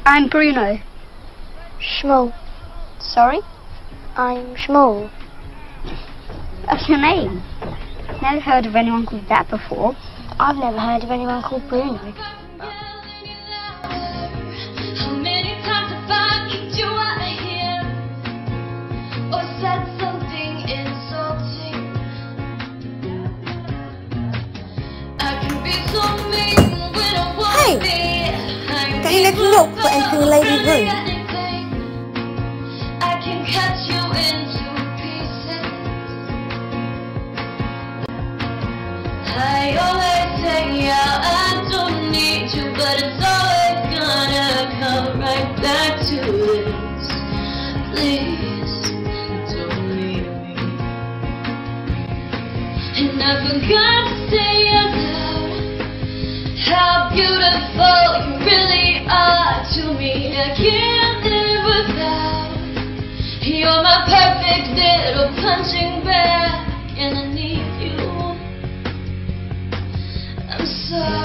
I'm Bruno. Small. Sorry? I'm small. That's your name. Never heard of anyone called that before. I've never heard of anyone called Bruno. How many times have I kicked you out of here or said something insulting? I can be so mean when I want to be. Don't you let milk for entering the ladies' room? I can cut you into pieces. I always say yeah, I don't need you, but it's always gonna come right back to this. Please don't leave me. And I forgot to say out loud how beautiful you really are to me. I can't live without. You're my perfect little punching bag, and I need you. I'm sorry.